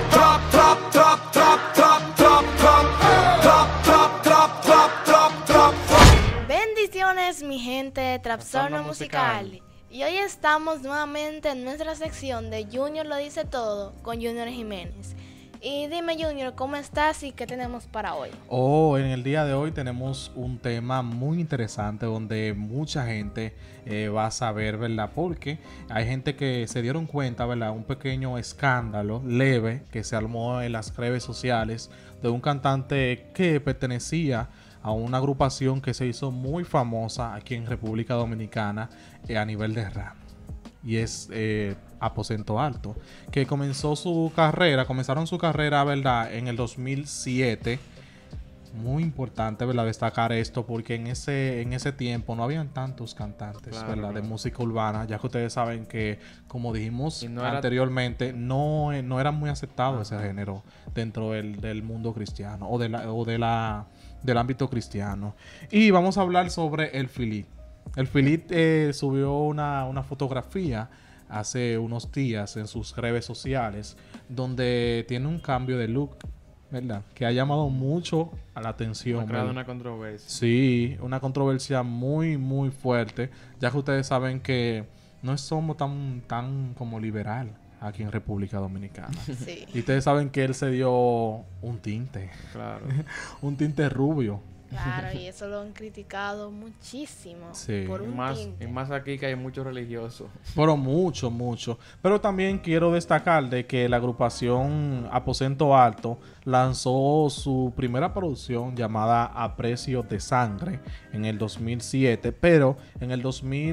Trap, trap, trap, trap, trap, trap, trap. Trap, trap, trap, trap, trap, trap. Bendiciones, mi gente de Trastorno Musical. Y hoy estamos nuevamente en nuestra sección de Junior lo dice todo con Junior Jiménez. Y dime, Junior, ¿cómo estás y qué tenemos para hoy? En el día de hoy tenemos un tema muy interesante donde mucha gente va a saber, ¿verdad? Porque hay gente que se dieron cuenta, ¿verdad? Un pequeño escándalo leve que se armó en las redes sociales de un cantante que pertenecía a una agrupación que se hizo muy famosa aquí en República Dominicana a nivel de rap. Y es Aposento Alto, que comenzaron su carrera, ¿verdad? En el 2007. Muy importante, ¿verdad? Destacar esto porque en ese tiempo no habían tantos cantantes, claro, ¿verdad? claro. De música urbana, ya que ustedes saben que, como dijimos no anteriormente, no era muy aceptado ese género dentro del mundo cristiano o del ámbito cristiano. Y vamos a hablar sobre el Philip. El Philip subió una fotografía hace unos días en sus redes sociales donde tiene un cambio de look, ¿verdad? Que ha llamado mucho a la atención. Ha creado ¿verdad? una controversia. Sí, una controversia muy, muy fuerte, ya que ustedes saben que no somos tan como liberal aquí en República Dominicana. Sí. Y ustedes saben que él se dio un tinte, Claro. un tinte rubio. Claro, y eso lo han criticado muchísimo Sí. por Y un más, tinte. y más aquí que hay muchos religiosos. Pero mucho, mucho. Pero también quiero destacar de que la agrupación Aposento Alto lanzó su primera producción llamada A Precio de Sangre en el 2007, pero en el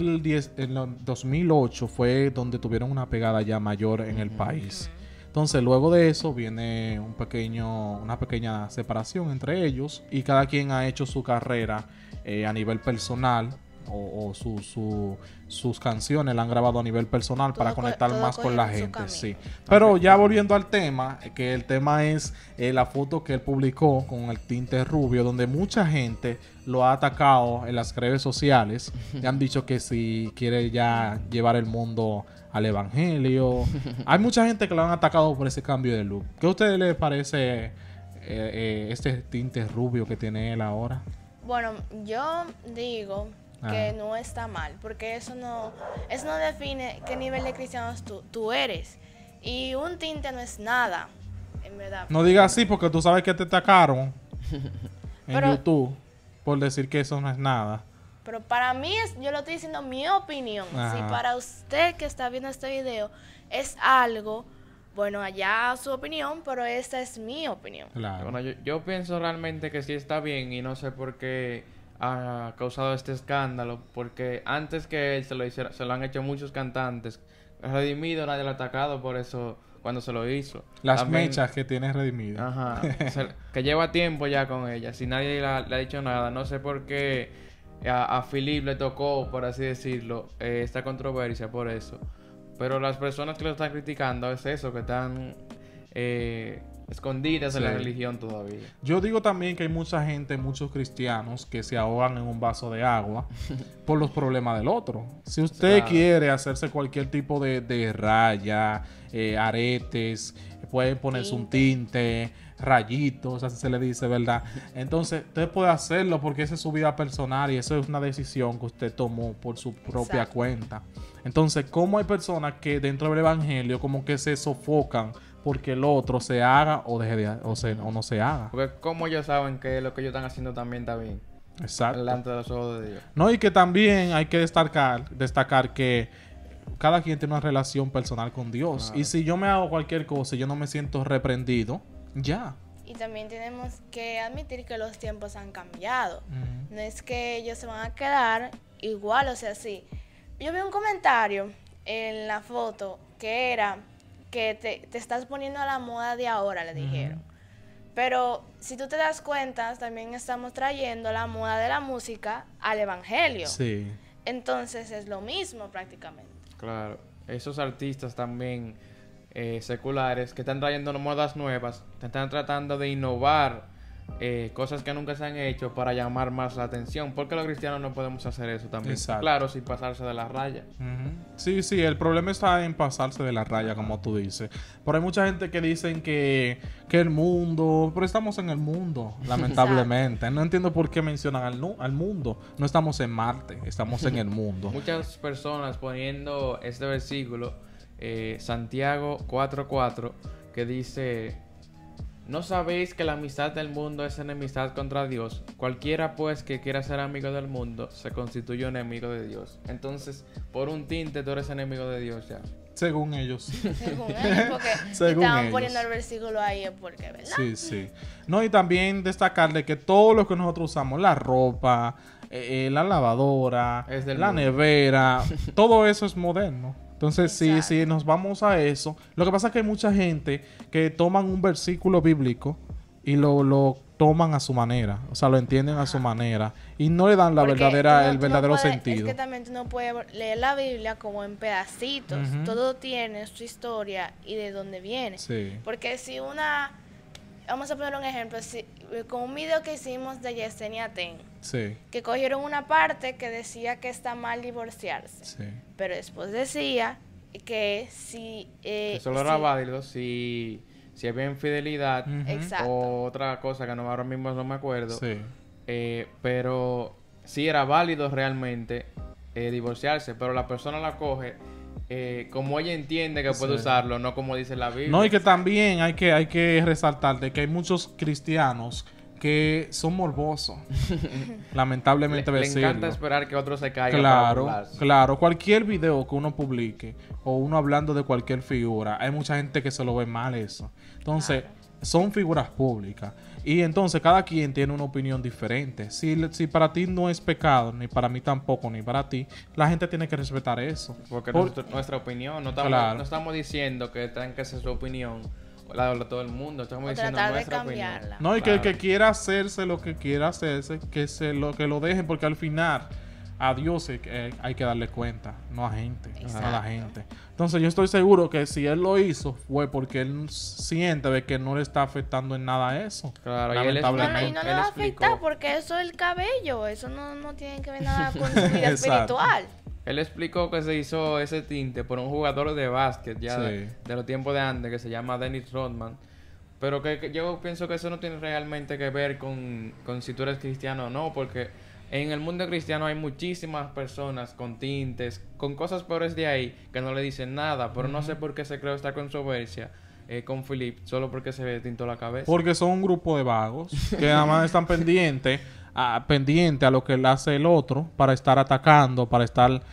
2008 fue donde tuvieron una pegada ya mayor en el país. Entonces, luego de eso viene una pequeña separación entre ellos y cada quien ha hecho su carrera a nivel personal o sus canciones la han grabado a nivel personal para conectar todo más con la cogiendo su gente, camino. sí. Pero ya volviendo al tema, que el tema es la foto que él publicó con el tinte rubio, donde mucha gente lo ha atacado en las redes sociales. Le han dicho que si quiere ya llevar el mundo al evangelio. Hay mucha gente que lo han atacado por ese cambio de look. ¿Qué a ustedes les parece este tinte rubio que tiene él ahora? Bueno, yo digo que Ajá. no está mal, porque eso no define qué nivel de cristianos tú eres. Y un tinte no es nada, en verdad. No digas así porque tú sabes que te atacaron en Pero- YouTube por decir que eso no es nada. Pero para mí, yo lo estoy diciendo mi opinión. Ajá. Si para usted que está viendo este video es algo, bueno, allá su opinión, pero esta es mi opinión. Claro. Bueno, yo pienso realmente que sí está bien y no sé por qué ha causado este escándalo, porque antes que él se lo han hecho muchos cantantes. Redimido nadie lo ha atacado por eso cuando se lo hizo. Las También- mechas que tiene redimido. Ajá. Que lleva tiempo ya con ella. Si nadie le ha dicho nada, no sé por qué a Philip le tocó, por así decirlo, esta controversia por eso. Pero las personas que lo están criticando es eso, que están escondidas en la Sí. religión todavía. Yo digo también que hay mucha gente, muchos cristianos que se ahogan en un vaso de agua por los problemas del otro. Si usted Claro. quiere hacerse cualquier tipo de raya, aretes, pueden ponerse un tinte, rayitos, así se le dice, ¿verdad? Entonces, usted puede hacerlo porque esa es su vida personal y eso es una decisión que usted tomó por su propia Exacto. cuenta. Entonces, ¿cómo hay personas que dentro del evangelio como que se sofocan porque el otro se haga o deje de o no se haga? Porque como ellos saben que lo que ellos están haciendo también está bien. Exacto. Delante de los ojos de Dios. No, y que también hay que destacar que cada quien tiene una relación personal con Dios. Claro. Y si yo me hago cualquier cosa y yo no me siento reprendido, ya. Y también tenemos que admitir que los tiempos han cambiado. No es que ellos se van a quedar igual, o sea, sí. Yo vi un comentario en la foto que era que te estás poniendo a la moda de ahora, le dijeron. Pero si tú te das cuenta, también estamos trayendo la moda de la música al evangelio. Sí. Entonces es lo mismo prácticamente. Claro. Esos artistas también seculares que están trayendo modas nuevas, están tratando de innovar cosas que nunca se han hecho para llamar más la atención. Porque los cristianos no podemos hacer eso también. Exacto. Claro, sin pasarse de la raya. Sí, sí, el problema está en pasarse de la raya, como tú dices. Pero hay mucha gente que dicen que el mundo... Pero estamos en el mundo, lamentablemente. No entiendo por qué mencionan al mundo. No estamos en Marte, estamos en el mundo. Muchas personas poniendo este versículo, Santiago 4:4, que dice: ¿no sabéis que la amistad del mundo es enemistad contra Dios? Cualquiera pues que quiera ser amigo del mundo se constituye un enemigo de Dios. Entonces, por un tinte tú eres enemigo de Dios ya. Según ellos. Según ellos, porque Según estaban ellos. poniendo el versículo ahí es porque, ¿verdad? Sí, sí. No, y también destacarle que todo lo que nosotros usamos, la ropa, la lavadora, Es del la mundo. nevera, todo eso es moderno. Entonces, Exacto. si nos vamos a eso, lo que pasa es que hay mucha gente que toman un versículo bíblico y lo toman a su manera, o sea, lo entienden a su manera y no le dan Porque tú el no verdadero puedes- sentido. Es que también tú no puedes leer la Biblia como en pedacitos. Ujú. Todo tiene su historia y de dónde viene. Sí, Porque si vamos a poner un ejemplo, con un video que hicimos de Yesenia Ten, sí, que cogieron una parte que decía que está mal divorciarse, sí. pero después decía que si... Que solo era válido si había infidelidad Ujú. Exacto. o otra cosa que ahora mismo no me acuerdo. Sí. Pero sí era válido realmente divorciarse, pero la persona la coge como ella entiende que puede Sí. usarlo, no como dice la Biblia. No, y que también hay que resaltar de que hay muchos cristianos que son morbosos. Lamentablemente le decirlo. encanta esperar que otro se caiga para Claro, burlarse. claro. Cualquier video que uno publique o uno hablando de cualquier figura, hay mucha gente que se lo ve mal eso. Entonces, son figuras públicas. Y entonces cada quien tiene una opinión diferente. Si para ti no es pecado, ni para mí tampoco, ni para ti, la gente tiene que respetar eso. Porque Por- nuestra opinión, no estamos, Claro. no estamos diciendo que tengan que ser su opinión, la de todo el mundo, estamos O diciendo tratar de nuestra opinión. cambiarla. No, y que el Claro. que quiera hacerse lo que quiera hacerse, que lo dejen, porque al final a Dios hay que darle cuenta, no a gente, no a la Exacto. gente. Entonces yo estoy seguro que si él lo hizo fue porque él siente de que no le está afectando en nada eso. Claro, y él No, Lamentablemente. y no le Él va a explicó. afectar porque eso es el cabello. Eso no tiene que ver nada con su vida Exacto. espiritual. Él explicó que se hizo ese tinte por un jugador de básquet ya Sí. de los tiempos de antes que se llama Dennis Rodman. Pero que yo pienso que eso no tiene realmente que ver con si tú eres cristiano o no, porque en el mundo cristiano hay muchísimas personas con tintes, con cosas peores de ahí, que no le dicen nada, pero no sé por qué se creó esta controversia con Philip, solo porque se tintó la cabeza. Porque son un grupo de vagos que nada más están pendientes a lo que le hace el otro para estar atacando, para estar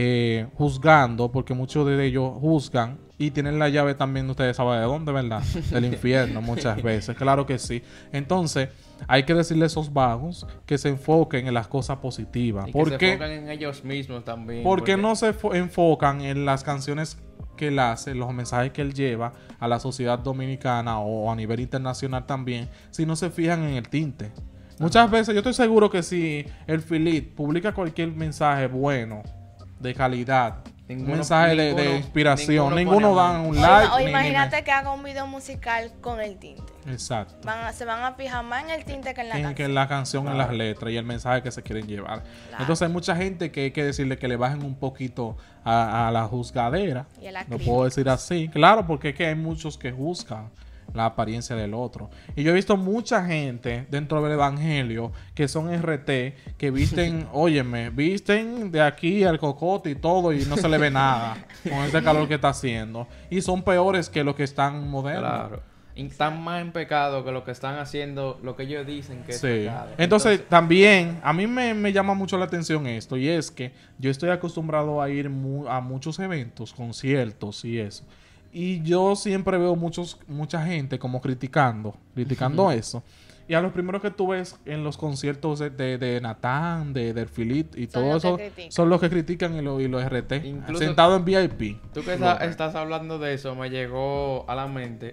juzgando, porque muchos de ellos juzgan y tienen la llave también, ustedes saben de dónde, ¿verdad? Del infierno muchas veces, claro que sí. Entonces, hay que decirle a esos vagos que se enfoquen en las cosas positivas. Y que se Porque enfocan en ellos mismos también. porque no se enfocan en las canciones que él hace, los mensajes que él lleva a la sociedad dominicana o a nivel internacional también, si no se fijan en el tinte. Muchas veces, yo estoy seguro que si el Philip publica cualquier mensaje bueno, de calidad, un mensaje de inspiración, ninguno dan un like. O ni- imagínate que haga un video musical con el tinte. Exacto. Se van a fijar más en el tinte que en la Que canción. en la canción, en las letras y el mensaje que se quieren llevar. Claro. Entonces hay mucha gente que hay que decirle que le bajen un poquito a la juzgadera. Y a la Lo crítica. puedo decir así. Claro, porque es que hay muchos que juzgan la apariencia del otro. Y yo he visto mucha gente dentro del evangelio que son RT, que visten, óyeme, visten de aquí al cocote y todo y no se le ve nada con ese calor que está haciendo. Y son peores que los que están modernos. Claro. Y están más en pecado que lo que están haciendo, lo que ellos dicen que es Sí. pecado. Entonces, también, a mí me llama mucho la atención esto, y es que yo estoy acostumbrado a ir a muchos eventos, conciertos y eso. Y yo siempre veo mucha gente como criticando eso. Y a los primeros que tú ves en los conciertos de Natán, del Philip y Son todo los que eso, critican. son los que critican y los RT. Incluso- Sentado en VIP. Tú que Lo- estás hablando de eso, me llegó a la mente.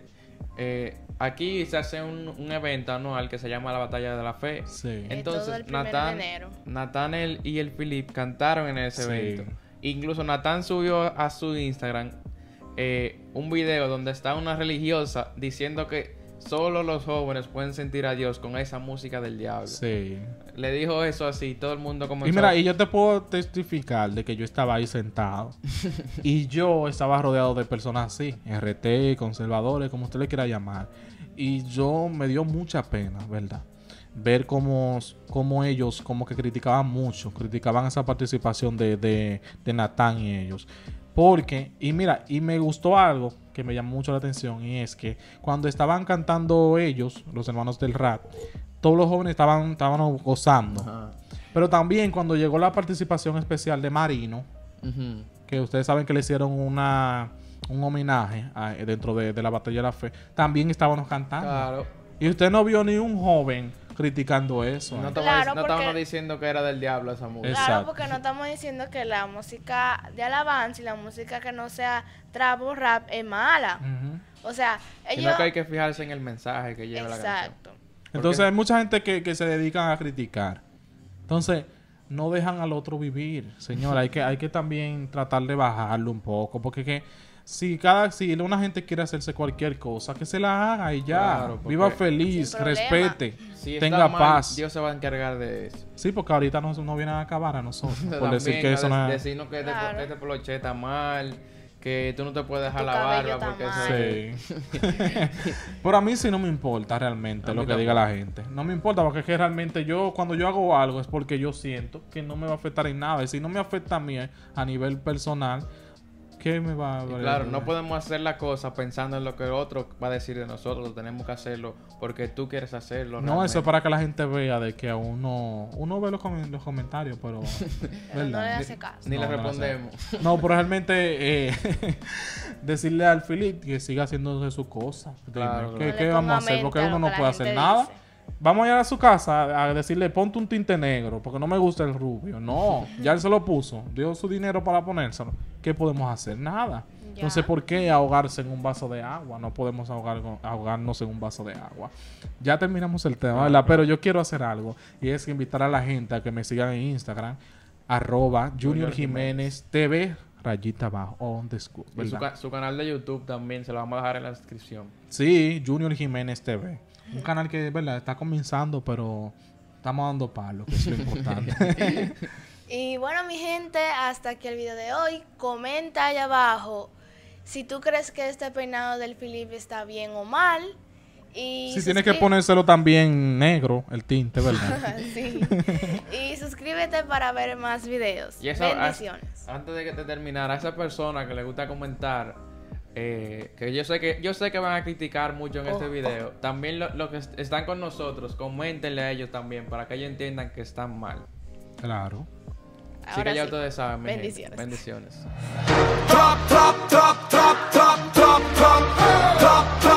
Aquí se hace un evento anual que se llama la Batalla de la Fe. Sí. Todo el 1 de enero. Nathaniel y el Philip cantaron en ese Sí. evento. Incluso Natán subió a su Instagram un video donde está una religiosa diciendo que solo los jóvenes pueden sentir a Dios con esa música del diablo. Sí. Le dijo eso así, todo el mundo comenzó. Y mira, y yo te puedo testificar de que yo estaba ahí sentado y yo estaba rodeado de personas así, RT, conservadores, como usted le quiera llamar. Y yo me dio mucha pena, ¿verdad? Ver cómo ellos como que criticaban esa participación de Natán y ellos. Porque, y mira, y me gustó algo que me llamó mucho la atención, y es que cuando estaban cantando ellos, los hermanos del rap, todos los jóvenes estaban gozando. Ajá. Pero también cuando llegó la participación especial de Marino, Ujú. que ustedes saben que le hicieron un homenaje dentro de la Batalla de la Fe, también estábamos cantando. Claro. Y usted no vio ni un joven criticando eso. No ¿eh? Claro, estábamos porque- diciendo que era del diablo esa música. Exacto. Claro, porque no estamos diciendo que la música de alabanza y la música que no sea trap o rap es mala. Ujú. O sea, Sino ellos... que hay que fijarse en el mensaje que lleva la canción. Exacto. Entonces Porque- hay mucha gente que se dedican a criticar. Entonces, no dejan al otro vivir, señora. Hay que también tratar de bajarlo un poco. Porque que si una gente quiere hacerse cualquier cosa, que se la haga y ya. Claro, porque- Viva feliz, Sin problema. respete, Si está tenga mal, paz. Dios se va a encargar de eso. Sí, porque ahorita no vienen a acabar a nosotros. Por También, decir que eso no es... decirnos que Claro. este poloche está mal, que tú no te puedes dejar Tu la cabello barba está porque mal. eso Sí. Pero a mí sí no me importa realmente A lo mí que diga tampoco. la gente. No me importa porque es que realmente cuando yo hago algo es porque yo siento que no me va a afectar en nada. Y si no me afecta a mí a nivel personal, ¿qué me va a Y valer? claro, no podemos hacer la cosa pensando en lo que el otro va a decir de nosotros. Tenemos que hacerlo porque tú quieres hacerlo. No, realmente. eso es para que la gente vea de que a uno ve los comentarios, pero... Pero no le ¿verdad? hace caso. Ni No, le no lo respondemos. No, pero realmente decirle al Philip que siga haciéndose su cosa. Dime, Claro, ¿qué, claro. No qué le vamos a ponga hacer? mente Porque a lo uno no que la puede gente hacer nada. dice. Vamos a ir a su casa a decirle, ponte un tinte negro, porque no me gusta el rubio. No, ya él se lo puso, dio su dinero para ponérselo. ¿Qué podemos hacer? Nada. Ya. Entonces, ¿por qué ahogarse en un vaso de agua? No podemos ahogarnos en un vaso de agua. Ya terminamos el tema, ¿verdad? Pero yo quiero hacer algo, y es invitar a la gente a que me sigan en Instagram, @Junior Jiménez TV, _, Y ¿verdad? su canal de YouTube también se lo vamos a dejar en la descripción. Sí, Junior Jiménez TV. Un canal que, ¿verdad? Está comenzando, pero estamos dando palo, que es lo importante. Y bueno, mi gente, hasta aquí el video de hoy. Comenta ahí abajo si tú crees que este peinado del Philip está bien o mal. Y Si tienes que suscri- ponérselo también negro, el tinte, ¿verdad? Sí. Y suscríbete para ver más videos. Y esa- Bendiciones. Antes de que te terminara, a esa persona que le gusta comentar, que yo sé que van a criticar mucho en este video, también los que están con nosotros, coméntenle a ellos también para que ellos entiendan que están mal. Claro. Así Ahora que ya sí. ustedes saben. mi gente. Bendiciones. Bendiciones. Drop, drop, drop, drop, drop, drop, drop, drop, drop.